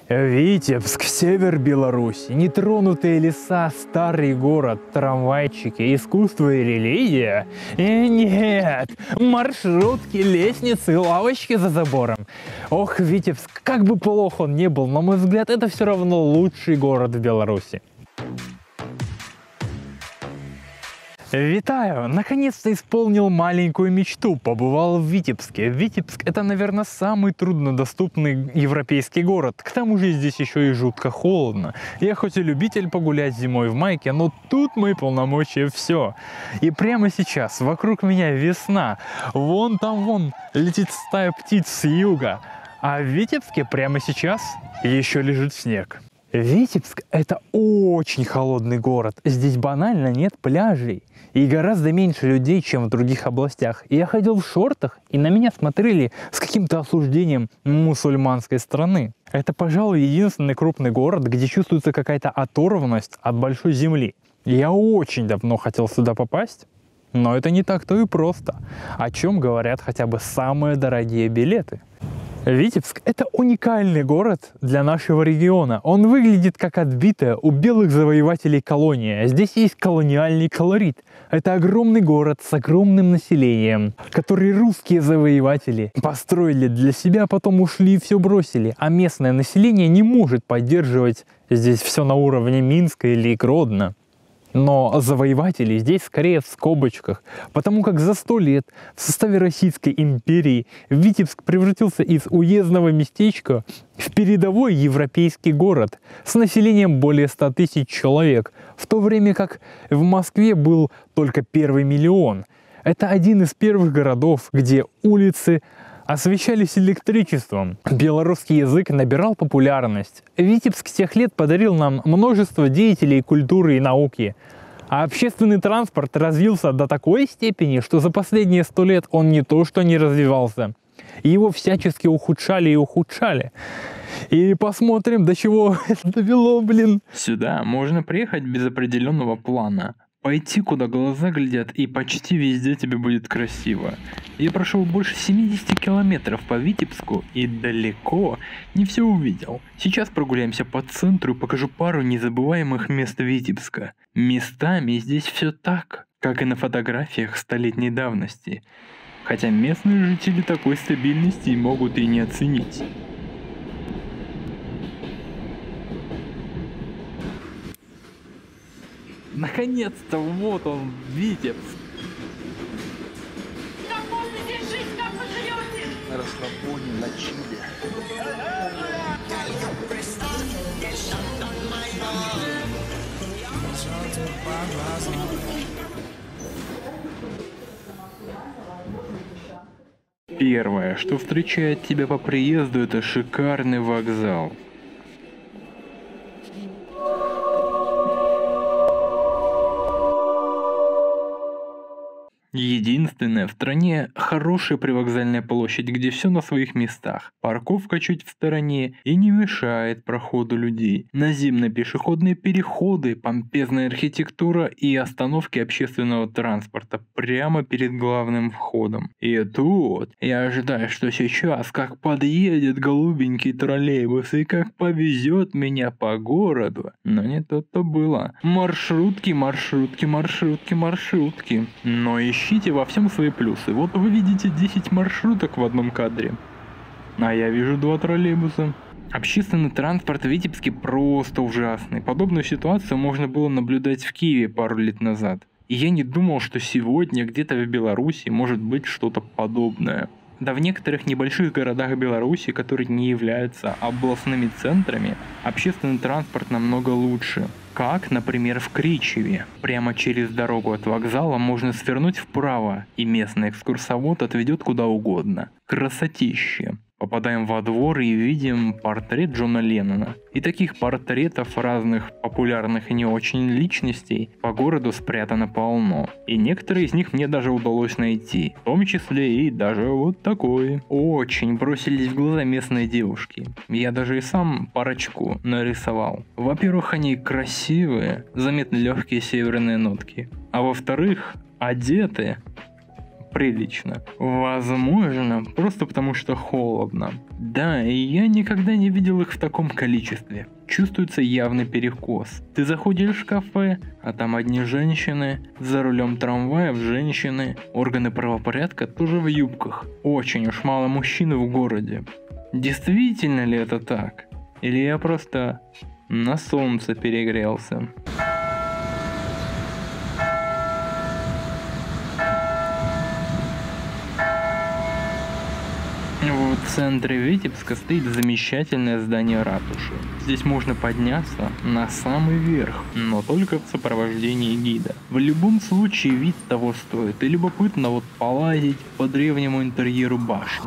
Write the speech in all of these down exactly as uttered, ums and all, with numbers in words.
Витебск, север Беларуси, нетронутые леса, старый город, трамвайчики, искусство и религия? И нет, маршрутки, лестницы, лавочки за забором. Ох, Витебск, как бы плох он ни был, на мой взгляд, это все равно лучший город в Беларуси. Витаю! Наконец-то исполнил маленькую мечту, побывал в Витебске. Витебск — это, наверное, самый труднодоступный европейский город. К тому же здесь еще и жутко холодно. Я хоть и любитель погулять зимой в майке, но тут мои полномочия все. И прямо сейчас вокруг меня весна. Вон там вон летит стая птиц с юга. А в Витебске прямо сейчас еще лежит снег. Витебск — это очень холодный город. Здесь банально нет пляжей. И гораздо меньше людей, чем в других областях. И я ходил в шортах, и на меня смотрели с каким-то осуждением мусульманской страны. Это, пожалуй, единственный крупный город, где чувствуется какая-то оторванность от большой земли. Я очень давно хотел сюда попасть, но это не так-то и просто. О чем говорят хотя бы самые дорогие билеты. Витебск — это уникальный город для нашего региона. Он выглядит как отбитая у белых завоевателей колония. Здесь есть колониальный колорит. Это огромный город с огромным населением, который русские завоеватели построили для себя, потом ушли и все бросили. А местное население не может поддерживать здесь все на уровне Минска или Гродно. Но завоеватели здесь скорее в скобочках, потому как за сто лет в составе Российской империи Витебск превратился из уездного местечка в передовой европейский город с населением более ста тысяч человек, в то время как в Москве был только первый миллион. Это один из первых городов, где улицы освещались электричеством. Белорусский язык набирал популярность. Витебск с тех лет подарил нам множество деятелей культуры и науки. А общественный транспорт развился до такой степени, что за последние сто лет он не то что не развивался, его всячески ухудшали и ухудшали. И посмотрим, до чего это довело, блин. Сюда можно приехать без определенного плана. Пойти, куда глаза глядят, и почти везде тебе будет красиво. Я прошел больше семидесяти километров по Витебску и далеко не все увидел. Сейчас прогуляемся по центру и покажу пару незабываемых мест Витебска. Местами здесь все так, как и на фотографиях столетней давности. Хотя местные жители такой стабильности могут и не оценить. Наконец-то, вот он, Витебск. Как можно здесь жить, как вы живете? На расслабоне, на чиле. Первое, что встречает тебя по приезду, это шикарный вокзал. Единственная в стране хорошая привокзальная площадь, где все на своих местах. Парковка чуть в стороне и не мешает проходу людей. Наземные пешеходные переходы, помпезная архитектура и остановки общественного транспорта прямо перед главным входом. И тут я ожидаю, что сейчас как подъедет голубенький троллейбус и как повезет меня по городу. Но не то-то было. Маршрутки, маршрутки, маршрутки, маршрутки. Но еще ищите во всем свои плюсы. Вот вы видите десять маршруток в одном кадре. А я вижу два троллейбуса. Общественный транспорт в Витебске просто ужасный. Подобную ситуацию можно было наблюдать в Киеве пару лет назад. И я не думал, что сегодня где-то в Беларуси может быть что-то подобное. Да в некоторых небольших городах Беларуси, которые не являются областными центрами, общественный транспорт намного лучше. Как, например, в Кричеве. Прямо через дорогу от вокзала можно свернуть вправо, и местный экскурсовод отведет куда угодно. Красотище. Попадаем во двор и видим портрет Джона Леннона. И таких портретов разных популярных и не очень личностей по городу спрятано полно. И некоторые из них мне даже удалось найти. В том числе и даже вот такой. Очень бросились в глаза местные девушки. Я даже и сам парочку нарисовал. Во-первых, они красивые, заметны легкие северные нотки. А во-вторых, одеты прилично. Возможно, просто потому что холодно. Да, и я никогда не видел их в таком количестве. Чувствуется явный перекос. Ты заходишь в кафе, а там одни женщины, за рулем трамваев женщины, органы правопорядка тоже в юбках. Очень уж мало мужчин в городе. Действительно ли это так? Или я просто на солнце перегрелся? В центре Витебска стоит замечательное здание ратуши. Здесь можно подняться на самый верх, но только в сопровождении гида. В любом случае вид того стоит, и любопытно вот полазить по древнему интерьеру башни.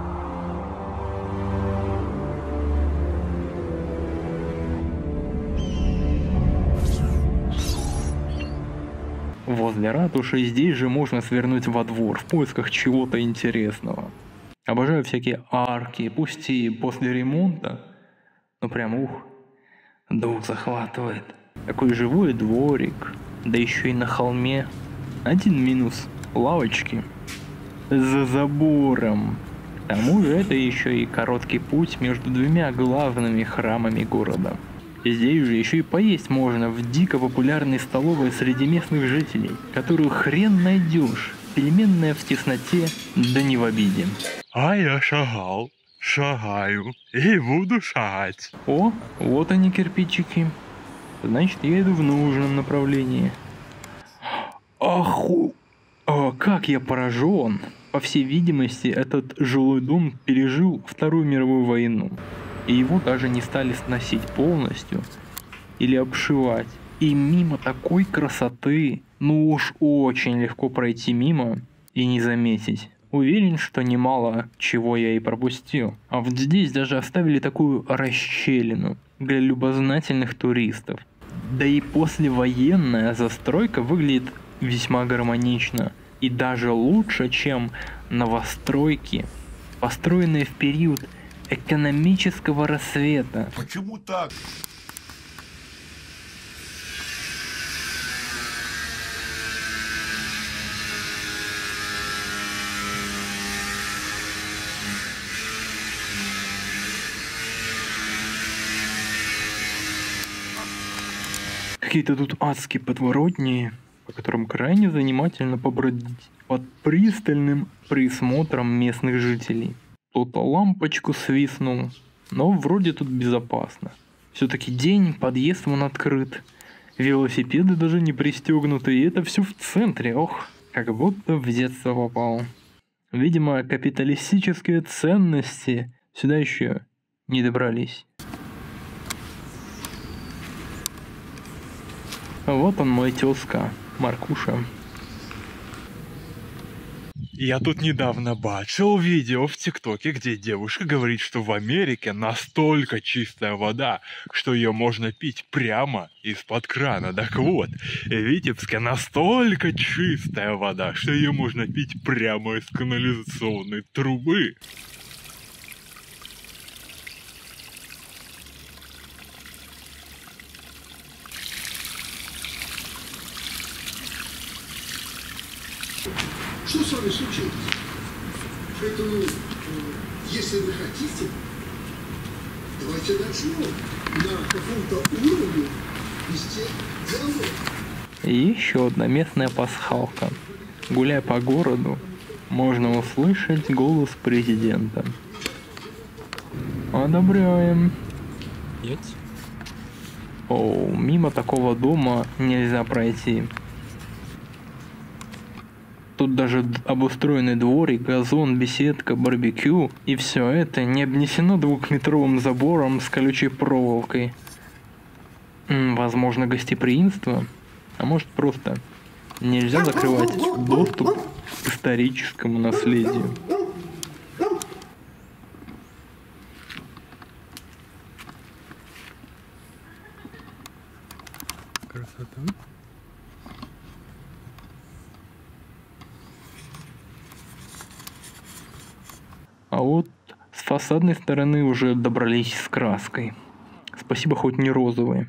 Возле ратуши здесь же можно свернуть во двор в поисках чего-то интересного. Обожаю всякие арки, пусть и после ремонта, но прям ух, дух захватывает. Такой живой дворик, да еще и на холме. Один минус – лавочки за забором. К тому же это еще и короткий путь между двумя главными храмами города. Здесь же еще и поесть можно в дико популярной столовой среди местных жителей, которую хрен найдешь, пельменная в тесноте, да не в обиде. А я шагал, шагаю и буду шагать. О, вот они кирпичики. Значит, я иду в нужном направлении. Аху! О, как я поражен! По всей видимости, этот жилой дом пережил Вторую мировую войну. И его даже не стали сносить полностью или обшивать. И мимо такой красоты, ну уж очень легко пройти мимо и не заметить. Уверен, что немало чего я и пропустил. А вот здесь даже оставили такую расщелину для любознательных туристов. Да и послевоенная застройка выглядит весьма гармонично. И даже лучше, чем новостройки, построенные в период экономического рассвета. Почему так? Какие-то тут адские подворотни, по которым крайне занимательно побродить под пристальным присмотром местных жителей. Кто-то лампочку свистнул, но вроде тут безопасно. Все-таки день, подъезд вон открыт, велосипеды даже не пристегнуты, и это все в центре, ох, как будто в детство попал. Видимо, капиталистические ценности сюда еще не добрались. Вот он, мой тезка, Маркуша. Я тут недавно бачил видео в ТикТоке, где девушка говорит, что в Америке настолько чистая вода, что ее можно пить прямо из-под крана. Так вот, в Витебске настолько чистая вода, что ее можно пить прямо из канализационной трубы. Что с вами случилось? Поэтому, э, если вы хотите, давайте начнем на каком-то уровне вести диалог. И еще одна местная пасхалка. Гуляя по городу, можно услышать голос президента. Одобряем. Нет? О, мимо такого дома нельзя пройти. Тут даже обустроенный дворик, газон, беседка, барбекю. И все это не обнесено двухметровым забором с колючей проволокой. М, возможно, гостеприимство. А может, просто нельзя закрывать доступ к историческому наследию. Красота. А вот с фасадной стороны уже добрались с краской. Спасибо, хоть не розовые.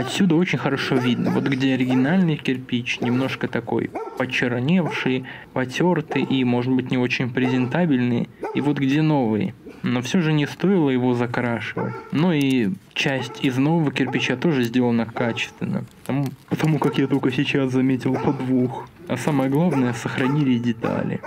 Отсюда очень хорошо видно, вот где оригинальный кирпич, немножко такой почерневший, потертый и, может быть, не очень презентабельный, и вот где новый. Но все же не стоило его закрашивать. Ну и часть из нового кирпича тоже сделана качественно, потому, потому как я только сейчас заметил подвох. А самое главное, сохранили детали.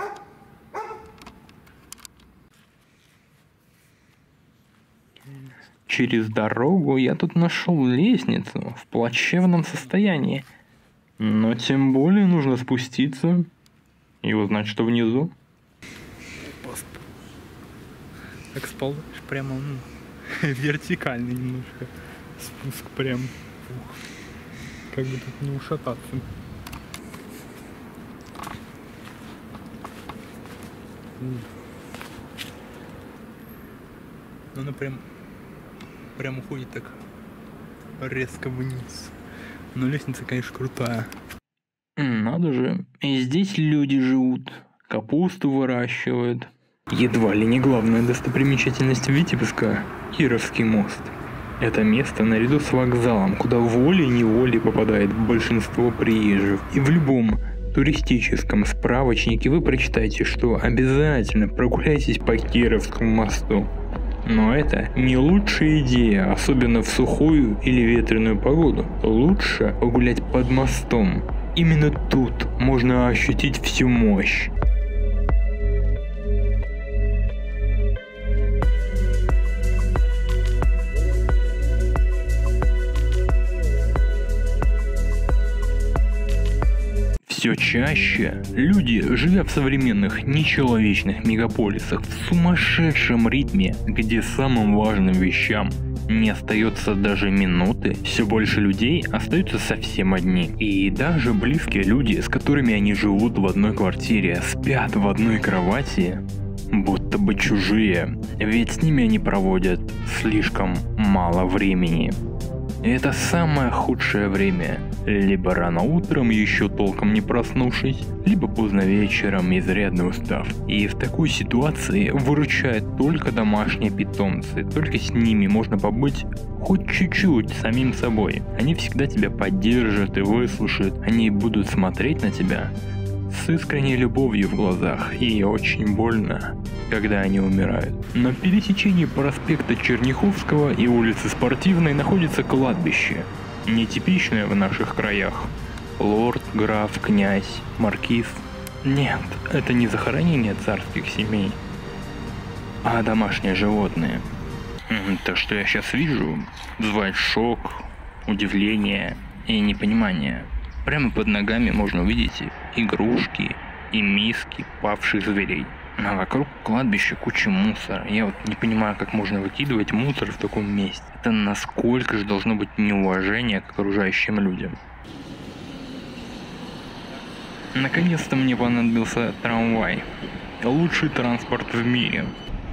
Через дорогу я тут нашел лестницу в плачевном состоянии. Но тем более нужно спуститься и узнать, что внизу. Так спал прямо ну, вертикальный немножко. Спуск прям. Ух. Как бы тут не ушататься. Она прям прям уходит так резко вниз. Но лестница, конечно, крутая. Надо же, и здесь люди живут, капусту выращивают. Едва ли не главная достопримечательность Витебска – Кировский мост. Это место наряду с вокзалом, куда волей-неволей попадает большинство приезжих. И в любом туристическом справочнике вы прочитаете, что обязательно прогуляйтесь по Кировскому мосту. Но это не лучшая идея, особенно в сухую или ветреную погоду. Лучше погулять под мостом. Именно тут можно ощутить всю мощь. Все чаще люди, живя в современных нечеловечных мегаполисах в сумасшедшем ритме, где самым важным вещам не остается даже минуты, все больше людей остаются совсем одни. И даже близкие люди, с которыми они живут в одной квартире, спят в одной кровати, будто бы чужие, ведь с ними они проводят слишком мало времени. И это самое худшее время. Либо рано утром, еще толком не проснувшись, либо поздно вечером, изрядно устав. И в такой ситуации выручают только домашние питомцы. Только с ними можно побыть хоть чуть-чуть самим собой. Они всегда тебя поддержат и выслушают. Они будут смотреть на тебя с искренней любовью в глазах. И очень больно, когда они умирают. На пересечении проспекта Черняховского и улицы Спортивной находится кладбище. Нетипичное в наших краях. Лорд, граф, князь, маркиз. Нет, это не захоронение царских семей, а домашние животные. То, что я сейчас вижу, вызывает шок, удивление и непонимание. Прямо под ногами можно увидеть игрушки и миски павших зверей. А вокруг кладбища куча мусора. Я вот не понимаю, как можно выкидывать мусор в таком месте. Это насколько же должно быть неуважение к окружающим людям. Наконец-то мне понадобился трамвай. Лучший транспорт в мире.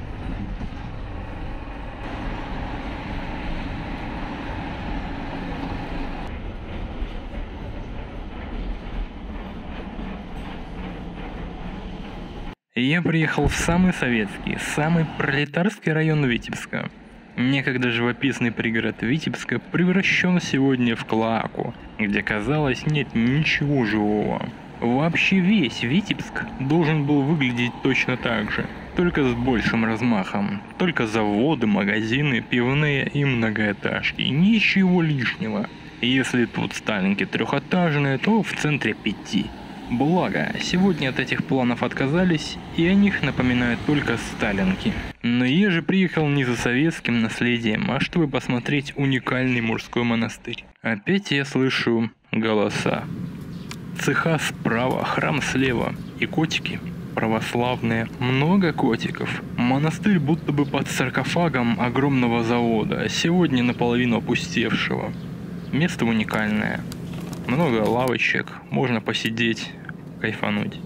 Я приехал в самый советский, самый пролетарский район Витебска. Некогда живописный пригород Витебска превращен сегодня в клоаку, где, казалось, нет ничего живого. Вообще весь Витебск должен был выглядеть точно так же, только с большим размахом. Только заводы, магазины, пивные и многоэтажки. Ничего лишнего. Если тут сталинки трехэтажные, то в центре пяти. Благо, сегодня от этих планов отказались, и о них напоминают только сталинки. Но я же приехал не за советским наследием, а чтобы посмотреть уникальный мужской монастырь. Опять я слышу голоса. Цеха справа, храм слева, и котики православные, много котиков. Монастырь будто бы под саркофагом огромного завода, сегодня наполовину опустевшего. Место уникальное. Много лавочек, можно посидеть, кайфануть.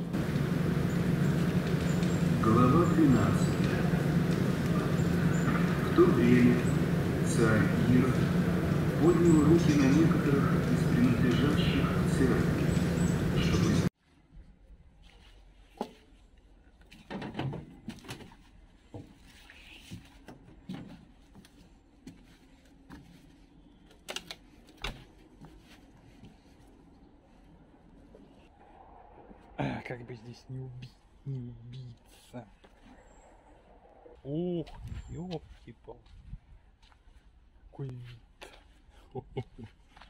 Глава двенадцатая. В то время царь Ирод поднял руки на некоторых из принадлежащих церкви, чтобы А, как бы здесь не убить, не убиться. Ох, ёлки-пал. Какой вид. Хо-хо-хо.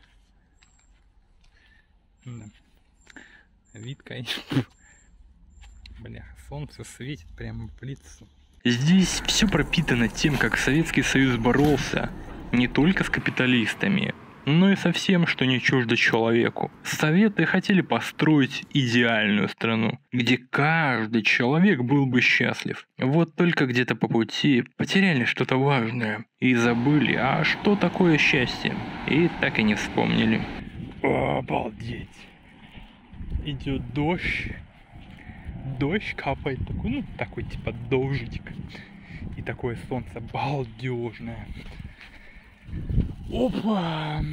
Да. Вид, конечно. Бля, солнце светит прямо в лицо. Здесь все пропитано тем, как Советский Союз боролся не только с капиталистами, но и со всем, что не чуждо человеку. Советы хотели построить идеальную страну, где каждый человек был бы счастлив. Вот только где-то по пути потеряли что-то важное и забыли, а что такое счастье, и так и не вспомнили. О, обалдеть. Идет дождь. Дождь капает такой, ну, такой типа дождик. И такое солнце балдежное. Опа!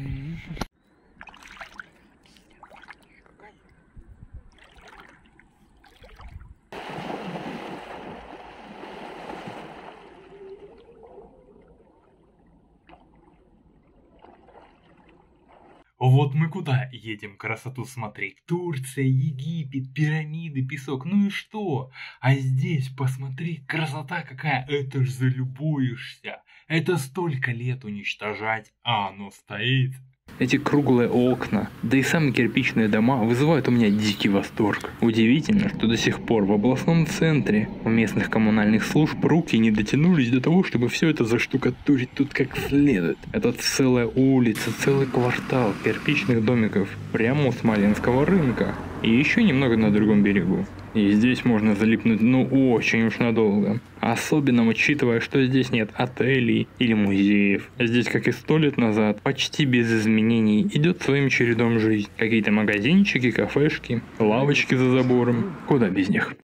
Вот мы куда едем красоту смотреть? Турция, Египет, пирамиды, песок, ну и что? А здесь посмотри, красота какая, это ж залюбуешься. Это столько лет уничтожать, а оно стоит. Эти круглые окна, да и сами кирпичные дома вызывают у меня дикий восторг. Удивительно, что до сих пор в областном центре у местных коммунальных служб руки не дотянулись до того, чтобы все это заштукатурить тут как следует. Это целая улица, целый квартал кирпичных домиков прямо у Смоленского рынка. И еще немного на другом берегу. И здесь можно залипнуть ну очень уж надолго. Особенно учитывая, что здесь нет отелей или музеев. Здесь, как и сто лет назад, почти без изменений идет своим чередом жизнь. Какие-то магазинчики, кафешки, лавочки за забором. Куда без них?